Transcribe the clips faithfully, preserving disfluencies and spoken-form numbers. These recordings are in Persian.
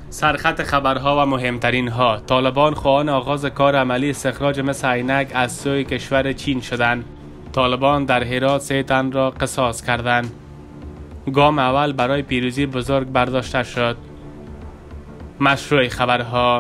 سرخط خبرها و مهمترین ها: طالبان خواهان آغاز کار عملی استخراج مس عینک از سوی کشور چین شدند. طالبان در هرات سه تن را قصاص کردند. گام اول برای پیروزی بزرگ برداشته شد. مشروع خبرها: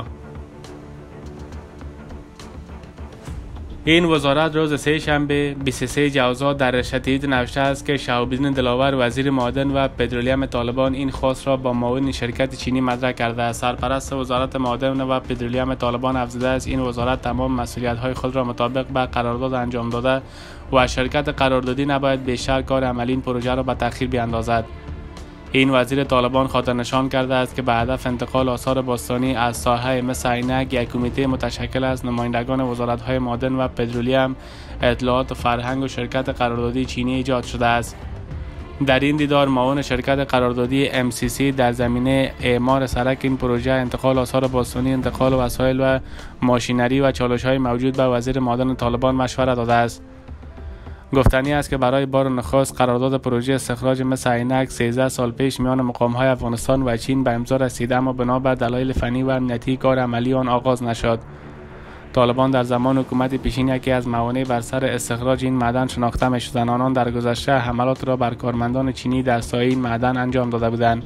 این وزارت روز سه شنبه بیست و سه جوزا در رشتید نوشته است که شهاب‌الدین دلاور وزیر معادن و پترولیوم طالبان این خواست را با معاون شرکت چینی مطرح کرده است. سرپرست وزارت معادن و پترولیوم طالبان افزوده است این وزارت تمام مسئولیت‌های خود را مطابق به قرارداد انجام داده و شرکت قراردادی نباید بیشتر کار عملی این پروژه را به تأخیر بیاندازد. این وزیر طالبان خاطر نشان کرده است که به هدف انتقال آثار باستانی از ساحه مس عینک یک کمیته متشکل از نمایندگان وزارت‌های معادن و پترولیوم، اطلاعات و فرهنگ و شرکت قراردادی چینی ایجاد شده است. در این دیدار معاون شرکت قراردادی ام سی سی در زمینه اعمار سرک این پروژه، انتقال آثار باستانی، انتقال وسایل و ماشینری و چالش‌های موجود به وزیر معادن طالبان مشورت داده است. گفتنی است که برای بار نخست قرارداد پروژه استخراج مس عینک سیزده سال پیش میان مقام‌های افغانستان و چین به امضا رسیده، اما بنابر دلایل فنی و امنیتی کار عملی آن آغاز نشد. طالبان در زمان حکومت پیشین یکی از موانع بر سر استخراج این معدن شناخته می‌شدند. آنان در گذشته حملات را بر کارمندان چینی در سایه این معدن انجام داده بودند.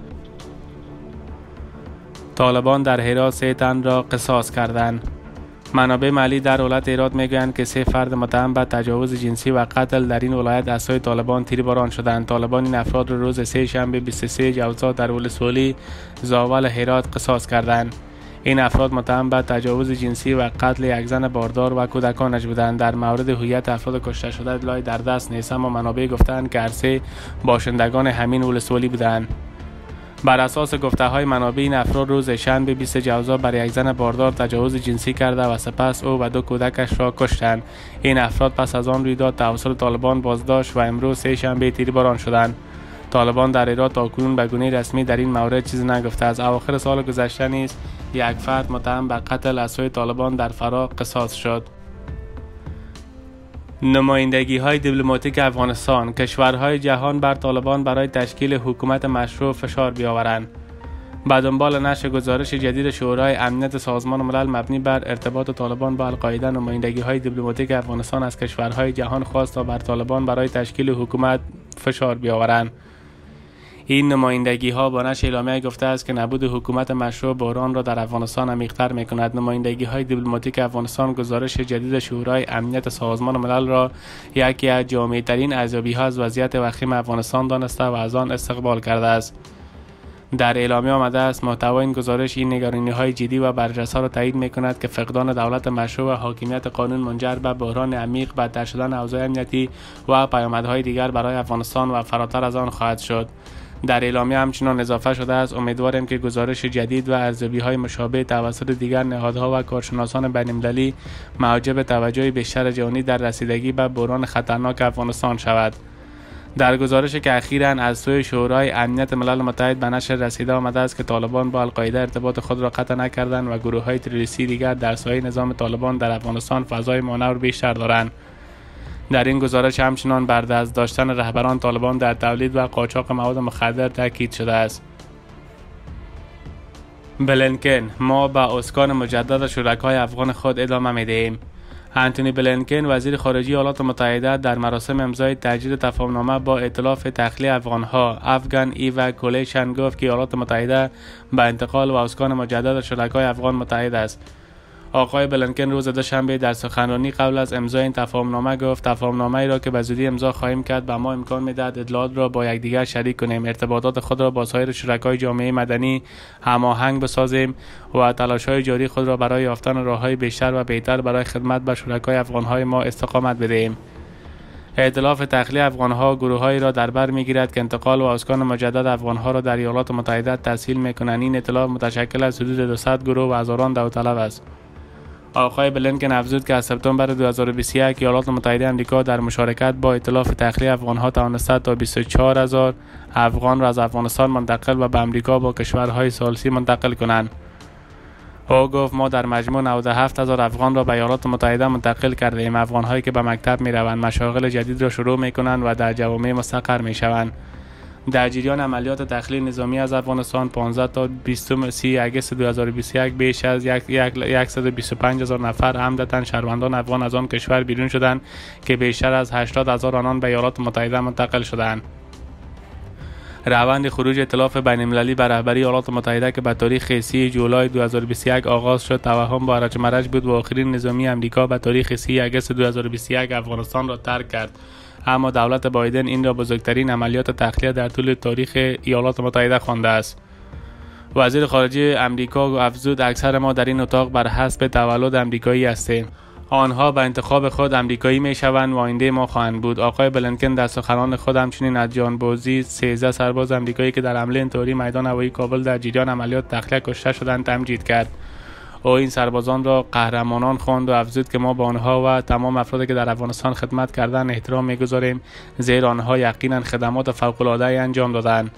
طالبان در هرات سه تن را قصاص کردند. منابع محلی در ولایت هرات میگویند که سه فرد متهم به تجاوز جنسی و قتل در این ولایت از سوی طالبان تیرباران شدند. طالبان این افراد را روز سه شنبه بیست و سه جوزا در ولسوالی زاول هرات قصاص کردند. این افراد متهم به تجاوز جنسی و قتل یک زن باردار و کودکانش بودند. در مورد هویت افراد کشته شده اطلاعی در دست نیست، اما منابع گفتند که هر سه باشندگان همین ولسوالی بودند. بر اساس گفته‌های منابع این افراد روز شنبه بیست جوزا بر یک زن باردار تجاوز جنسی کرده و سپس او و دو کودکش را کشتند. این افراد پس از آن رویداد توسط طالبان بازداشت و امروز سه شنبه تیرباران شدند. طالبان در هرات تاکنون به گونه رسمی در این مورد چیزی نگفته است. اواخر سال گذشته نیز یک فرد متهم به قتل از سوی طالبان در فرا قصاص شد. نمایندگی های دیپلماتیک افغانستان: کشورهای جهان بر طالبان برای تشکیل حکومت مشروع فشار بیاورند. به دنبال نشر گزارش جدید شورای امنیت سازمان ملل مبنی بر ارتباط طالبان با القاعده، نمایندگی های دیپلماتیک افغانستان از کشورهای جهان خواست تا بر طالبان برای تشکیل حکومت فشار بیاورند. این نمایندگی ها با نشر اعلامیه گفته است که نبود حکومت مشروع بحران را در افغانستان عمیق‌تر می‌کند. نمایندگی های دیپلماتیک افغانستان گزارش جدید شورای امنیت سازمان ملل را یکی از جامع‌ترین ارزیابی‌ها از وضعیت وخیم افغانستان دانسته و از آن استقبال کرده است. در اعلامیه آمده است محتوای این گزارش این نگرانی‌های جدی و برجسته را تایید می‌کند که فقدان دولت مشروع و حاکمیت قانون منجر به بحران عمیق، بدتر شدن اوضاع امنیتی و پیامدهای دیگر برای افغانستان و فراتر از آن خواهد شد. در اعلامیه همچنان اضافه شده است امیدواریم که گزارش جدید و ارزیابی‌های مشابه توسط دیگر نهادها و کارشناسان بین‌المللی موجب توجه بیشتر جهانی در رسیدگی به بحران خطرناک افغانستان شود. در گزارش که اخیراً از سوی شورای امنیت ملل متحد به نشر رسیده آمده است که طالبان با القاعده ارتباط خود را قطع نکردند و گروه‌های تروریستی دیگر در سایه نظام طالبان در افغانستان فضای مانور بیشتر دارند. در این گزارش همچنان بر دست داشتن رهبران طالبان در تولید و قاچاق مواد مخدر تاکید شده است. بلینکن: ما به اسکان مجدد شرکای افغان خود ادامه می‌دهیم. انتونی بلینکن وزیر خارجه ایالات متحده در مراسم امضای تجدید تفاهم‌نامه با ائتلاف تخلیه افغان‌ها افغان ایواکویشن گفت که ایالات متحده به انتقال و اسکان مجدد شرکای افغان متحد است. آقای بلینکن روز دوشنبه در سخنرانی قبل از امضای این تفاهم‌نامه گفت تفاهم‌نامه‌ای را که به زودی امضا خواهیم کرد به ما امکان می‌دهد اطلاعات را با یکدیگر شریک کنیم، ارتباطات خود را با سایر شرکای جامعه مدنی هماهنگ بسازیم و تلاش‌های جاری خود را برای یافتن راه‌های بیشتر و بهتر برای خدمت به شرکای افغان‌های ما استقامت بدهیم. ائتلاف تخلیه افغان‌ها گروه‌هایی را در بر می‌گیرد که انتقال و اسکان مجدد افغان‌ها را در ایالات متحده تسهیل می‌کنند. این ائتلاف متشکل از حدود دویست گروه و هزاران داوطلب است. آقای بلینکن افزود که از سپتامبر دو هزار و بیست و یک ایالات متحده آمریکا در مشارکت با ائتلاف تخلیه افغان‌ها توانسته تا بیست و چهار هزار افغان را از افغانستان منتقل و به آمریکا با کشورهای ثالثی منتقل کنند. او گفت ما در مجموع نود و هفت هزار افغان را به ایالات متحده منتقل کرده ایم. افغان‌هایی که به مکتب می‌روند، مشاغل جدید را شروع می‌کنند و در جوامع مستقر می‌شوند. در جریان عملیات تخلیه نظامی از افغانستان پانزده تا بیست آگوست دو هزار و بیست و یک بیش از صد و بیست و پنج هزار نفر عمدتاً شهروندان افغان از آن کشور بیرون شدند که بیشتر از هشتاد هزار آنان به ایالات متحده منتقل شدند. روند خروج ائتلاف بین‌المللی بر رهبری ایالات متحده که به تاریخ سی جولای دو هزار و بیست و یک آغاز شد توهم با رج مرج بود و آخرین نظامی امریکا به تاریخ سی آگوست دو هزار و بیست و یک افغانستان را ترک کرد. اما دولت بایدن این را بزرگترین عملیات تخلیه در طول تاریخ ایالات متحده خوانده است. وزیر خارجه امریکا افزود اکثر ما در این اتاق بر حسب تولد امریکایی هستیم. آنها به انتخاب خود امریکایی می شوند و آینده ما خواهند بود. آقای بلینکن در سخنان خود همچنین از جانبازی سیزده سرباز امریکایی که در حمله انتحاری میدان هوایی کابل در جریان عملیات تخلیه کشته شدند تمجید کرد. او این سربازان را قهرمانان خواند و افزود که ما به آنها و تمام افرادی که در افغانستان خدمت کردند احترام می‌گذاریم، زیرا آنها یقیناً خدمات فوق‌العاده انجام دادند.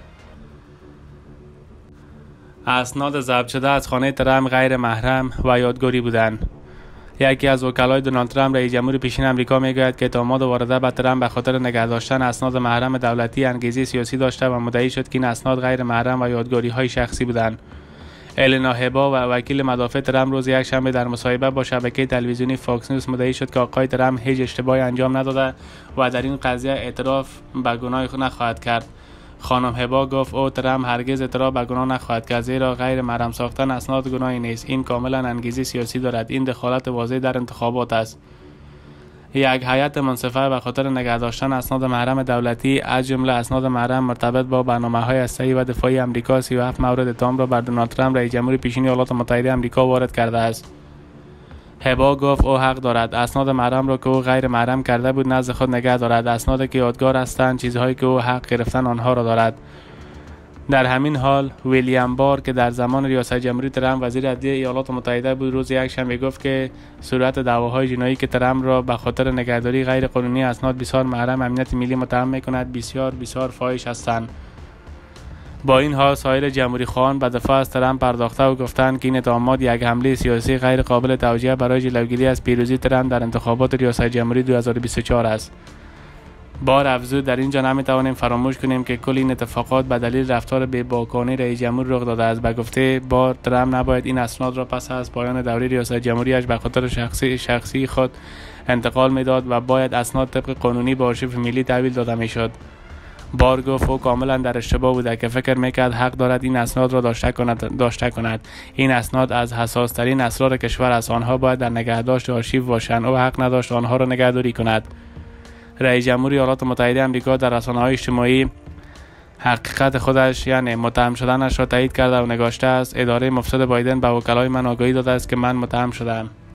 اسناد ضبط شده از خانه ترامپ غیر محرم و یادگاری بودند. یکی از وکلای دونالد ترامپ رئیس جمهور پیشین آمریکا میگوید که اتهامات وارده به ترامپ به خاطر نگه داشتن اسناد محرم دولتی انگیزه سیاسی داشته و مدعی شد که این اسناد غیر محرم و یادگاری‌های شخصی بودند. الینا هبا و وکیل مدافع ترامپ روز یکشنبه در مصاحبه با شبکه تلویزیونی فاکس نیوز مدعی شد که آقای ترامپ هیچ اشتباهی انجام نداده و در این قضیه اعتراف به گناه خود نخواهد کرد. خانم هبا گفت او ترامپ هرگز اعتراف به گناه نخواهد کرد، زیرا غیر محرم ساختن اسناد گناهی نیست. این کاملا انگیزه سیاسی دارد. این دخالت واضح در انتخابات است. یک هیئت منصفه به خاطر نگه داشتن اسناد محرم دولتی از جمله اسناد محرم مرتبط با برنامه‌های هسته‌ای و دفاعی آمریکا سی و هفت مورد اتهام را بر دونالد ترامپ رئیس جمهور پیشین ایالات متحده آمریکا وارد کرده است. هبا گفت او حق دارد اسناد محرم را که او غیر محرم کرده بود نزد خود نگه دارد. اسنادی که یادگار هستند چیزهایی که او حق گرفتن آنها را دارد. در همین حال ویلیام بار که در زمان ریاست جمهوری ترامپ وزیر عدلیه ایالات متحده بود روز یکشنبه گفت که صورت دعواهای جنایی که ترامپ را به خاطر نگهداری غیر قانونی اسناد بسیار محرم امنیت ملی متهم می‌کند بسیار بسیار فاحش هستند. با این حال سایر جمهوری خواهان به دفاع از ترامپ پرداخته و گفتند که این اتهامات یک حمله سیاسی غیر قابل توجیه برای جلوگیری از پیروزی ترامپ در انتخابات ریاست جمهوری دو هزار و بیست و چهار است. بار افزود در اینجا نمیتوانیم فراموش کنیم که کل این اتفاقات به دلیل رفتار بی‌باکانه رئیس جمهور رخ داده است. به گفته بار ترامپ نباید این اسناد را پس از پایان دوره ریاست جمهوریش به خاطر شخصی شخصی خود انتقال میداد و باید اسناد طبق قانونی به آرشیو ملی تحویل داده میشد. بار گفت او کاملا در اشتباه بوده که فکر میکرد حق دارد این اسناد را داشته کند داشته کند این اسناد از حساس ترین اسرار کشور است. آنها باید در نگهداشت آرشیو باشند. او حق نداشت آنها را نگهداری کند. رئیس جمهور ایالات متحده آمریکا در رسانه‌های اجتماعی حقیقت خودش یعنی متهم شدنش را تایید کرده و نگاشته است. اداره مفسد بایدن به وکلای من آگاهی داده است که من متهم شدم.